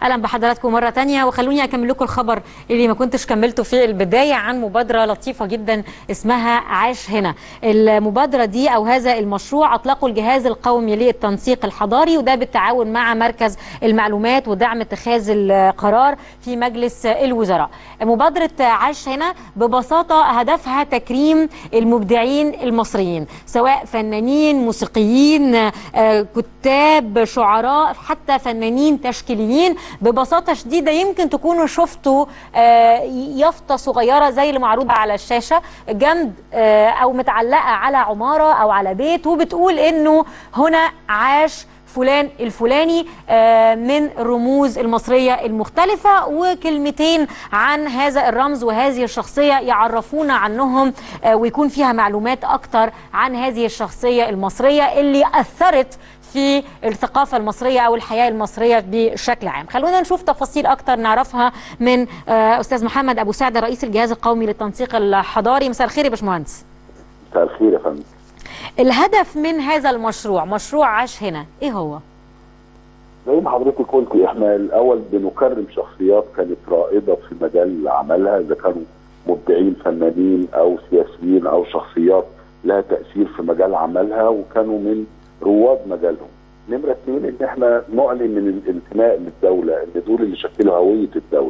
اهلا بحضراتكم مره تانية، وخلوني اكمل لكم الخبر اللي ما كنتش كملته في البدايه عن مبادره لطيفه جدا اسمها عاش هنا. المبادره دي او هذا المشروع اطلقه الجهاز القومي للتنسيق الحضاري، وده بالتعاون مع مركز المعلومات ودعم اتخاذ القرار في مجلس الوزراء. مبادره عاش هنا ببساطه هدفها تكريم المبدعين المصريين، سواء فنانين، موسيقيين، كتاب، شعراء، حتى فنانين تشكيليين. ببساطة شديدة يمكن تكونوا شفتوا يافطة صغيرة زي اللي معروضة على الشاشة جنب أو متعلقة على عمارة أو على بيت، وبتقول إنه هنا عاش فلان الفلاني من الرموز المصرية المختلفة، وكلمتين عن هذا الرمز وهذه الشخصية يعرفونا عنهم، ويكون فيها معلومات أكتر عن هذه الشخصية المصرية اللي أثرت في الثقافة المصرية أو الحياة المصرية بشكل عام. خلونا نشوف تفاصيل أكتر نعرفها من أستاذ محمد أبو سعد رئيس الجهاز القومي للتنسيق الحضاري. مساء الخير يا باشمهندس. مساء الخير يا فندم. الهدف من هذا المشروع، مشروع عاش هنا، إيه هو؟ زي ما حضرتك قلتي، احنا الأول بنكرم شخصيات كانت رائدة في مجال عملها، إذا كانوا مبدعين فنانين أو سياسيين أو شخصيات لها تأثير في مجال عملها وكانوا من رواد مجالهم. نمرة 2 ان احنا نعلن من الانتماء للدولة، ان دول اللي شكلوا هوية الدولة،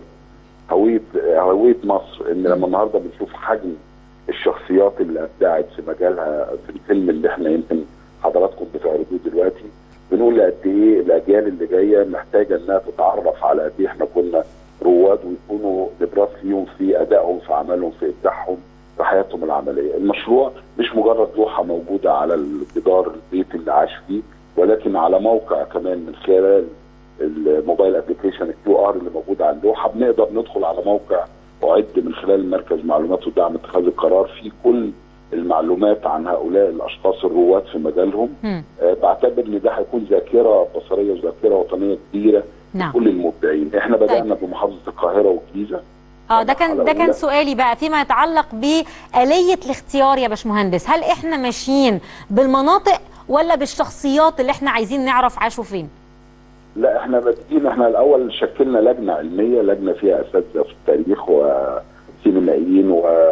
هوية مصر. ان لما النهارده بنشوف حجم الشخصيات اللي ابدعت في مجالها في الفيلم اللي احنا يمكن حضراتكم بتعرضوه دلوقتي، بنقول قد ايه الاجيال اللي جايه محتاجه انها تتعرف على قد ايه احنا كنا رواد، ويكونوا نبراس ليهم في ادائهم، في عملهم، في ابداعهم، في حياتهم العمليه. المشروع مش مجرد لوحه موجوده على الجدار البيت اللي عاش فيه، ولكن على موقع كمان من خلال الموبايل ابلكيشن الكيو ار اللي موجود على اللوحه، بنقدر ندخل على موقع اعد من خلال مركز معلومات ودعم اتخاذ القرار فيه كل المعلومات عن هؤلاء الاشخاص الرواد في مجالهم. بعتبر ان ده هيكون ذاكره بصريه وذاكره وطنيه كبيره لكل المبدعين. احنا بدانا بمحافظه القاهره والجيزه. ده كان سؤالي بقى فيما يتعلق بآلية الاختيار يا باشمهندس. هل احنا ماشيين بالمناطق ولا بالشخصيات اللي احنا عايزين نعرف عاشوا فين؟ لا، احنا بادئين. احنا الاول شكلنا لجنه علميه، لجنه فيها اساتذه في التاريخ وسينمائيين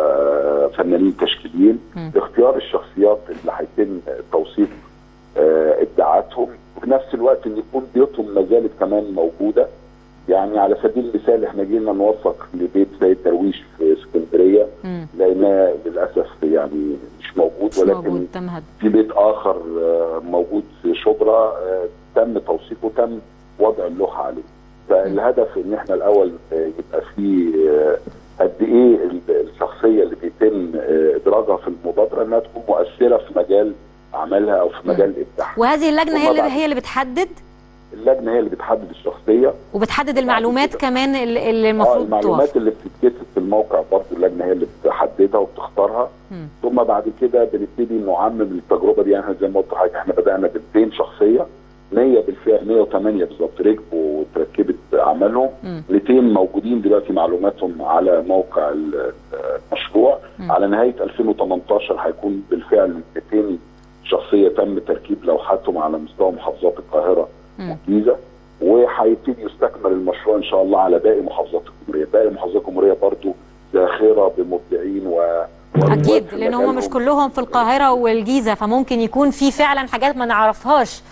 وفنانين تشكيليين لاختيار الشخصيات اللي هيتم توثيق ابداعاتهم، وفي نفس الوقت ان يكون بيوتهم ما زالت كمان موجوده. يعني على سبيل المثال احنا جينا نوثق لبيت سيد درويش في اسكندريه، لقيناه للاسف يعني مش موجود، ولكن في بيت اخر موجود في شبرا تم توثيقه، تم وضع اللوحه عليه. فالهدف ان احنا الاول يبقى في قد ايه الشخصيه اللي بيتم ادراجها في المبادره انها تكون مؤثره في مجال عملها او في مجال ابداعها. وهذه اللجنه هي اللي بتحدد؟ اللجنه هي اللي بتحدد الشخصيه وبتحدد المعلومات كمان اللي المفروض المعلومات اللي بتتكتب في الموقع برضه اللجنه هي اللي بتحددها وبتختارها. ثم بعد كده بنبتدي نعمم التجربه دي. يعني زي ما قلت لحضرتك احنا بدانا ب 200 شخصيه، 100 بالفعل 108 بالظبط ركبوا وتركبت اعمالهم، 200 موجودين دلوقتي معلوماتهم على موقع المشروع. على نهايه 2018 هيكون بالفعل 200 شخصيه تم تركيب لوحاتهم على مستوى محافظات القاهره والجيزه، وهيبتدي يستكمل المشروع ان شاء الله على باقي محافظات الجمهوريه. باقي محافظات الجمهوريه برضو ذاخره بمبدعين اكيد، لان هم مش كلهم في القاهره والجيزه، فممكن يكون في فعلا حاجات ما نعرفهاش،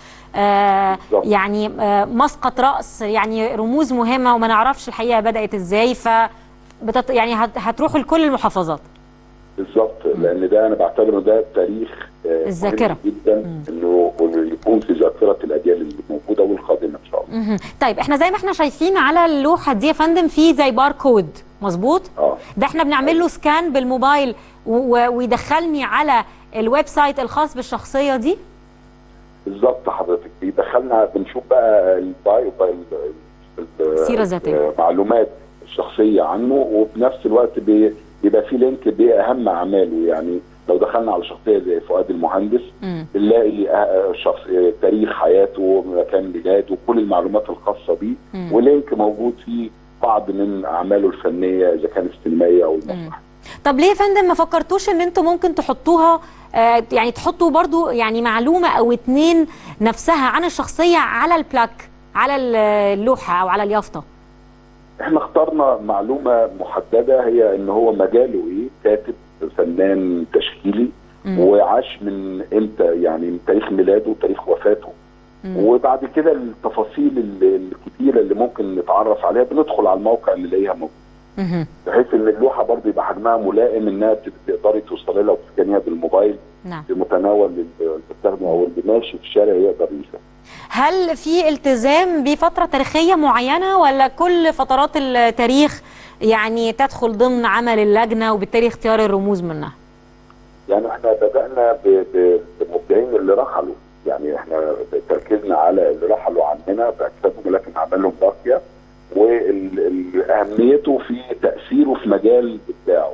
يعني مسقط راس، يعني رموز مهمه وما نعرفش الحقيقه بدات ازاي، يعني هتروحوا لكل المحافظات. بالظبط، لان ده انا بعتبره ده تاريخ الذاكره جدا، انه يكون في ذاكره الاجيال اللي موجوده والقادمه ان شاء الله. طيب احنا زي ما احنا شايفين على اللوحه دي يا فندم في زي باركود، مظبوط؟ ده احنا بنعمل له سكان بالموبايل ويدخلني على الويب سايت الخاص بالشخصيه دي؟ بالظبط، حضرتك بيدخلنا بنشوف بقى البايو، السيره الذاتيه، معلومات الشخصيه عنه، وبنفس الوقت بيبقى في لينك باهم اعماله. يعني لو دخلنا على شخصيه زي فؤاد المهندس بنلاقي تاريخ حياته، مكان ميلاده، كل المعلومات الخاصه بيه، ولينك موجود فيه بعض من اعماله الفنيه اذا كانت السينمائيه او المسرحيه. طب ليه يا فندم ما فكرتوش ان انتم ممكن تحطوها يعني تحطوا برضو يعني معلومه او اتنين نفسها عن الشخصيه على البلاك؟ على اللوحه او على اليافطه؟ احنا اخترنا معلومه محدده، هي ان هو مجاله ايه، كاتب فنان تشكيلي وعاش من امتى، يعني من تاريخ ميلاده وتاريخ وفاته. وبعد كده التفاصيل الكتيره اللي ممكن نتعرف عليها بندخل على الموقع نلاقيها موجوده، بحيث ان اللوحه برضه يبقى حجمها ملائم انها تقدري توصلي لها وتسكنيها بالموبايل. نعم. في متناول المستخدم او اللي ماشي في الشارع يقدر يشوفها. هل في التزام بفتره تاريخيه معينه ولا كل فترات التاريخ يعني تدخل ضمن عمل اللجنه وبالتالي اختيار الرموز منها؟ يعني احنا بدأنا بالمبدعين اللي رحلوا، يعني احنا تركيزنا على اللي رحلوا عننا باجسادهم لكن اعمالهم باقيه، واهميته في تاثيره في مجال ابداعه.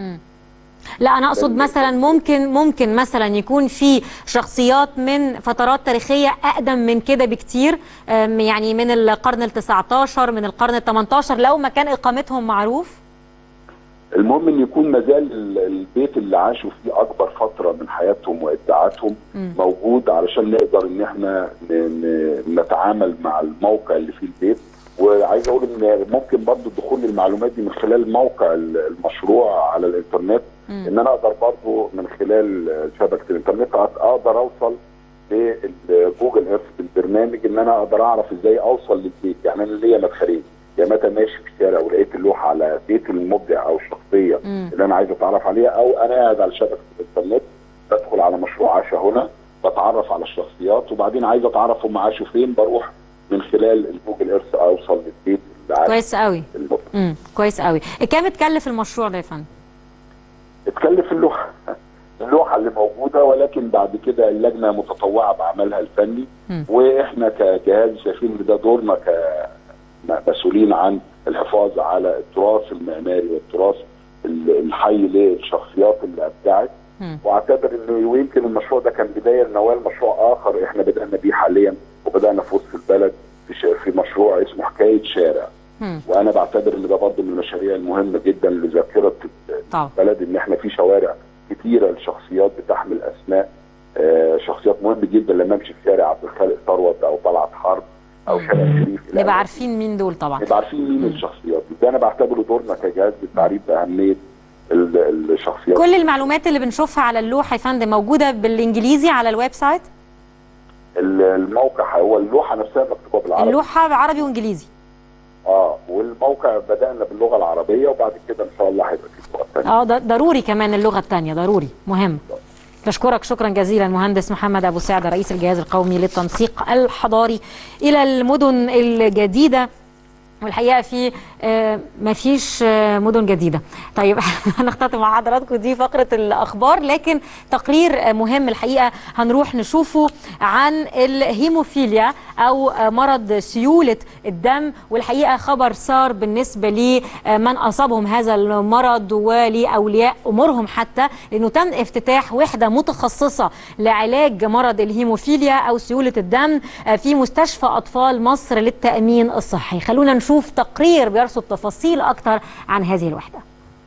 لا انا اقصد مثلا ممكن مثلا يكون في شخصيات من فترات تاريخيه اقدم من كده بكتير، يعني من القرن ال19 من القرن ال18 لو ما كان اقامتهم معروف. المهم ان يكون مازال البيت اللي عاشوا فيه اكبر فتره من حياتهم وابداعاتهم موجود، علشان نقدر ان احنا نتعامل مع الموقع اللي فيه البيت. وعايز اقول ان ممكن برضه دخول المعلومات دي من خلال موقع المشروع على الانترنت، ان انا اقدر برضه من خلال شبكه الانترنت اقدر اوصل لجوجل ايرث بالبرنامج، ان انا اقدر اعرف ازاي اوصل للبيت. يعني انا ليا مدخلين، يا متى ماشي في الشارع ولقيت اللوحه على بيت المبدع او الشخصيه اللي انا عايز اتعرف عليها، او انا قاعد على شبكه الانترنت بدخل على مشروع عاشا هنا بتعرف على الشخصيات، وبعدين عايز اتعرف هم عاشوا فين بروح من خلال الجوجل ايرث اوصل للبيت اللي عايز. كويس قوي. كويس قوي. كام اتكلف المشروع ده يا فندم؟ اتكلف اللوحه اللي موجوده، ولكن بعد كده اللجنه متطوعه بعملها الفني، واحنا كجهاز شايفين ان ده دورنا مسؤولين عن الحفاظ على التراث المعماري والتراث الحي للشخصيات اللي ابدعت. واعتبر انه ويمكن المشروع ده كان بدايه لنوال مشروع اخر احنا بدانا بيه حاليا، وبدانا في وسط البلد في مشروع اسمه حكايه شارع. وانا بعتبر ان ده برضه من المشاريع المهمه جدا لذاكره البلد، ان احنا في شوارع كتيره لشخصيات بتحمل اسماء شخصيات مهمه جدا. لما امشي في شارع عبد الخالق ثروت او طلعت حرب او شارع شريف نبقى عارفين مين دول، طبعا نبقى عارفين مين الشخصيات دي. ده انا بعتبره دورنا كجهاز للتعريف باهميه الشخصيات. كل المعلومات اللي بنشوفها على اللوحه يا فندم موجوده بالانجليزي على الويب سايت؟ الموقع هو اللوحه نفسها مكتوبه بالعربي. اللوحه بعربي وانجليزي. والموقع بدانا باللغه العربيه، وبعد كده ان شاء الله هيبقى في لغه ثانيه. ضروري كمان اللغه الثانيه، ضروري مهم. بشكرك شكرا جزيلا المهندس محمد ابو سعد رئيس الجهاز القومي للتنسيق الحضاري. الى المدن الجديده، والحقيقه في ما فيش مدن جديده. طيب هنختتم مع حضراتكم دي فقره الاخبار، لكن تقرير مهم الحقيقه هنروح نشوفه عن الهيموفيليا او مرض سيوله الدم. والحقيقه خبر سار بالنسبه لمن اصابهم هذا المرض ولاولياء امورهم، حتى لانه تم افتتاح وحده متخصصه لعلاج مرض الهيموفيليا او سيوله الدم في مستشفى اطفال مصر للتامين الصحي. خلونا نشوف تقرير بيرصد تفاصيل أكتر عن هذه الوحدة.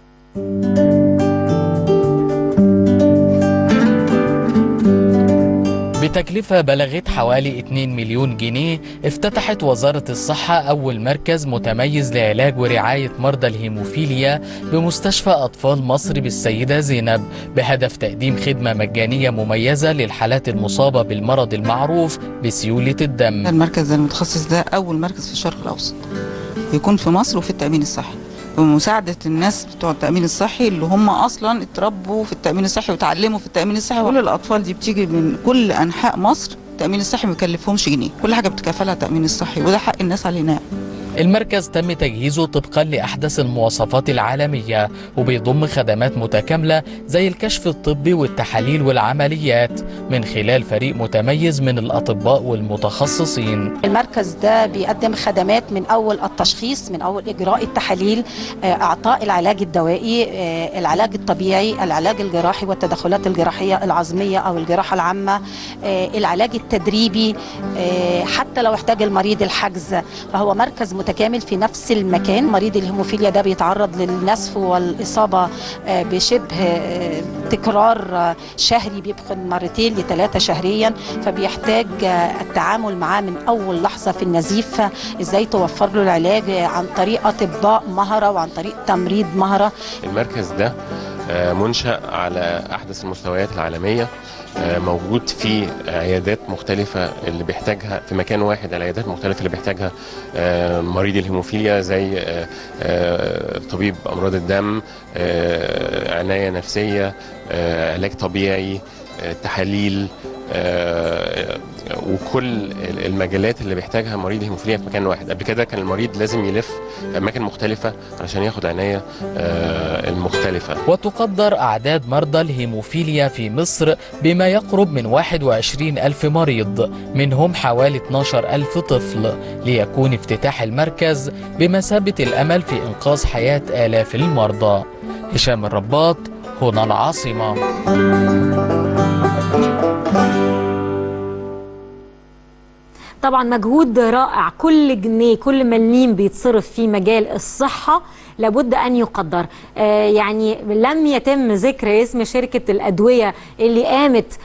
بتكلفة بلغت حوالي 2 مليون جنيه افتتحت وزارة الصحة أول مركز متميز لعلاج ورعاية مرضى الهيموفيليا بمستشفى أطفال مصر بالسيدة زينب، بهدف تقديم خدمة مجانية مميزة للحالات المصابة بالمرض المعروف بسيولة الدم. المركز المتخصص ده أول مركز في الشرق الأوسط يكون في مصر وفي التأمين الصحي، بمساعدة الناس بتوع التأمين الصحي اللي هم أصلا اتربوا في التأمين الصحي وتعلموا في التأمين الصحي. كل الأطفال دي بتيجي من كل أنحاء مصر، التأمين الصحي ما بيكلفهمش جنيه، كل حاجة بتكفلها التأمين الصحي، وده حق الناس علينا. المركز تم تجهيزه طبقا لأحدث المواصفات العالمية، وبيضم خدمات متكاملة زي الكشف الطبي والتحاليل والعمليات من خلال فريق متميز من الأطباء والمتخصصين. المركز ده بيقدم خدمات من أول التشخيص، من أول إجراء التحاليل، إعطاء العلاج الدوائي، العلاج الطبيعي، العلاج الجراحي والتدخلات الجراحية العظمية أو الجراحة العامة، العلاج التدريبي، حتى لو احتاج المريض الحجز. فهو مركز متكامل في نفس المكان. مريض الهيموفيليا ده بيتعرض للنسف والإصابة بشبه تكرار شهري، بيدخل مرتين ل3 شهريا، فبيحتاج التعامل معاه من أول لحظة في النزيف. إزاي توفر له العلاج عن طريق أطباء مهرة وعن طريق تمريض مهرة. المركز ده منشأ على أحدث المستويات العالمية، موجود في عيادات مختلفة اللي بيحتاجها في مكان واحد، العيادات مختلفة اللي بيحتاجها مريض الهيموفيليا، زي طبيب أمراض الدم، عناية نفسية، علاج طبيعي، تحاليل، وكل المجالات اللي بيحتاجها مريض الهيموفيليا في مكان واحد. قبل كده كان المريض لازم يلف في أماكن مختلفة علشان ياخد عناية المختلفة. وتقدر أعداد مرضى الهيموفيليا في مصر بما يقرب من 21,000 مريض، منهم حوالي 12,000 طفل، ليكون افتتاح المركز بمثابة الأمل في إنقاذ حياة آلاف المرضى. هشام الرباط، هنا العاصمة. طبعا مجهود رائع، كل جنيه كل مليم بيتصرف في مجال الصحة لابد أن يقدر. يعني لم يتم ذكر اسم شركة الأدوية اللي قامت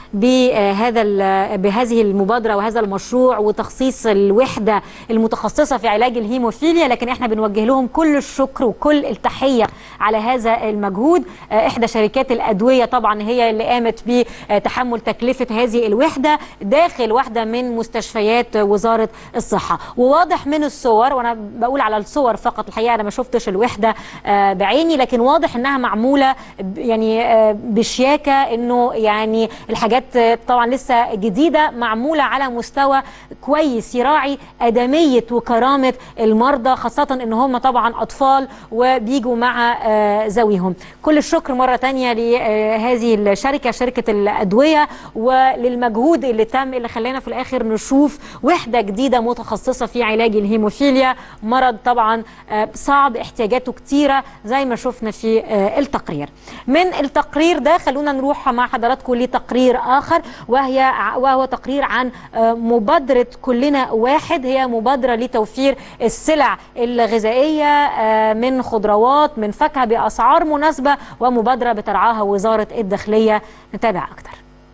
بهذه المبادرة وهذا المشروع وتخصيص الوحدة المتخصصة في علاج الهيموفيليا، لكن احنا بنوجه لهم كل الشكر وكل التحية على هذا المجهود. إحدى شركات الأدوية طبعا هي اللي قامت بتحمل تكلفة هذه الوحدة داخل واحدة من مستشفيات وزارة الصحة. وواضح من الصور، وأنا بقول على الصور فقط، الحقيقة أنا ما شفتش الوحدة بعيني، لكن واضح انها معموله يعني بشياكه، انه يعني الحاجات طبعا لسه جديده، معموله على مستوى كويس يراعي ادميه وكرامه المرضى، خاصه ان هم طبعا اطفال وبيجوا مع ذويهم. كل الشكر مره ثانيه لهذه الشركه، شركه الادويه، وللمجهود اللي تم، اللي خلانا في الاخر نشوف وحده جديده متخصصه في علاج الهيموفيليا، مرض طبعا صعب، احتياجاته كتيرة زي ما شفنا في التقرير. من التقرير ده خلونا نروح مع حضراتكم لتقرير آخر، وهو تقرير عن مبادرة كلنا واحد. هي مبادرة لتوفير السلع الغذائية من خضروات من فاكهة بأسعار مناسبة، ومبادرة بترعاها وزارة الداخلية. نتابع أكتر.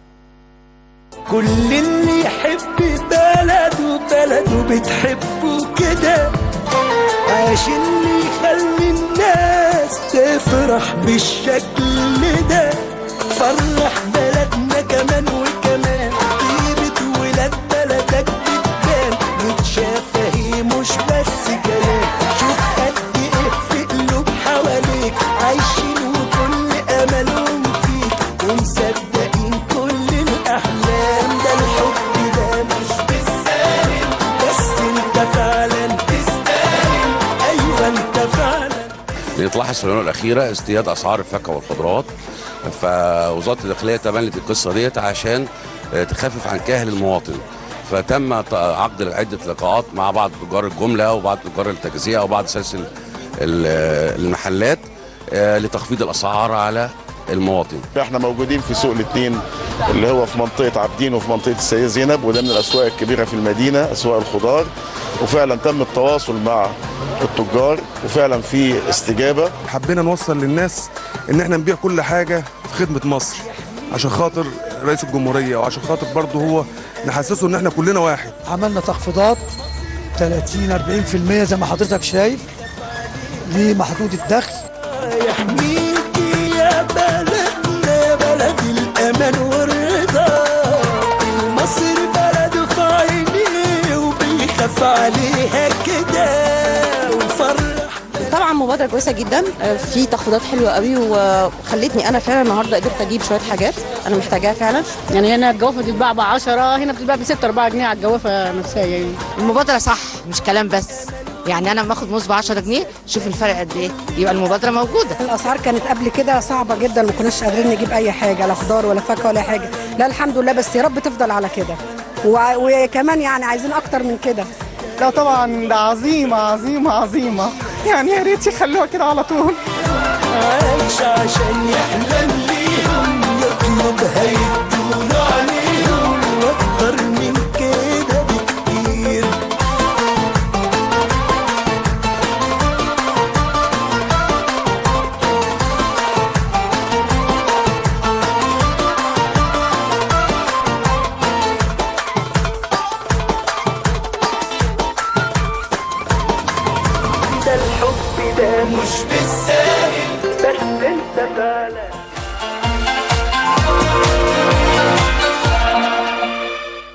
كل اللي يحب بلده بتحبه كده، عشان يخلي الناس تفرح بالشكل ده. فرح بلدنا كمان وكمان، طيبة ولاد بلدك بتبان، متشافة هي مش بس كلام. شوف قد ايه في قلوب حواليك عايشين وكل املهم فيك، ومصدقين كل الاحلام. ده الحب ده مش بالساهل، بس انت فعلا بيتلاحظ في الآونة الأخيرة ازدياد أسعار الفاكهة والخضروات، فوزارة الداخلية تبنت القصة ديت عشان تخفف عن كاهل المواطن، فتم عقد عدة لقاءات مع بعض تجار الجملة وبعض تجار التجزئة وبعض سلاسل المحلات لتخفيض الأسعار على المواطن. احنا موجودين في سوق الاثنين اللي هو في منطقة عابدين وفي منطقة السيدة زينب، وده من الأسواق الكبيرة في المدينة، أسواق الخضار، وفعلا تم التواصل مع التجار وفعلا في استجابة. حبينا نوصل للناس ان احنا نبيع كل حاجة في خدمة مصر عشان خاطر رئيس الجمهورية، وعشان خاطر برضه هو نحسسه ان احنا كلنا واحد. عملنا تخفيضات 30-40% زي ما حضرتك شايف لمحدود الدخل. يحميكي يا بلدنا بلد الأمان والرضا، مصر بلد في عينيه وبيخاف عليها كده وفرح. طبعا مبادرة كويسة جدا، في تخفيضات حلوة قوي، وخلتني انا فعلا النهارده قدرت اجيب شوية حاجات انا محتاجاها فعلا. يعني هنا الجوافة بتتباع ب10، هنا بتتباع ب6-4 جنيه على الجوافة نفسها. يعني المبادرة صح، مش كلام بس. يعني انا باخد موز ب10 جنيه، شوف الفرق قد ايه، يبقى المبادره موجوده. الاسعار كانت قبل كده صعبه جدا، ما كناش قادرين نجيب اي حاجه، لا خضار ولا فاكهه ولا حاجه. لا الحمد لله، بس يا رب تفضل على كده، وكمان يعني عايزين اكتر من كده. لا طبعا ده عظيمه عظيمه عظيمه، يعني يا ريت يخلوها كده على طول. عايش عشان يحلم ليهم، يطلب هيدوله عليهم، واكتر من كده بكتير. ده مش بالساهل، بس انت فعلا